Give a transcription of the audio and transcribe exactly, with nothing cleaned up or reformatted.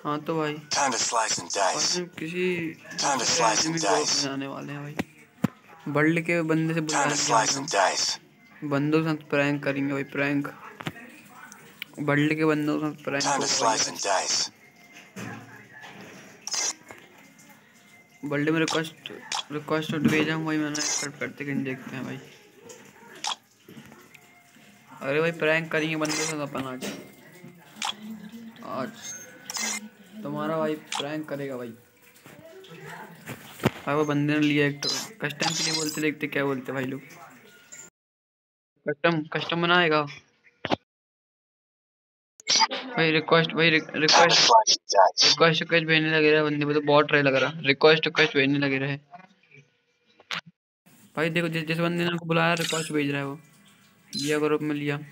हाँ तो भाई Time to slice and dice. भाई किसी Time to slice and enemy group में dice. जाने वाले हैं भाई। वर्ल्ड के बंदे से Time to बुलाने जा slice रहे and हैं dice. बंदों के साथ प्रैंक करेंगे भाई प्रैंक। वर्ल्ड के बंदों के साथ प्रैंक Time to होगा भाई slice and आज। dice. वर्ल्ड में रिक्वेस्ट रिक्वेस्ट भेजा हूँ भाई मैंने, एक्सेप्ट करते कि नहीं देखते हैं भाई। अरे भाई प्रैंक करेंगे बंदों के साथ अपन आज। आज तुम्हारा भाई प्रैंक करेगा भाई। भाई वो बंदे ने लिया एक तो कस्टम के लिए बोलते, देखते क्या बोलते भाई लोग। कस्टम कस्टम बनाएगा भाई। रिक्वेस्ट भाई Time to request slice and dice. Request request भेजने लगे रहे बंदे, तो बॉट रहे लग रहा, रिक्वेस्ट रिक्वेस्ट भेजने लगे रहे भाई। देखो जिस जिस बंदे ने उनको बुलाया रिक्वेस्ट भेज रहा है वो, लिया ग्रुप में लिया।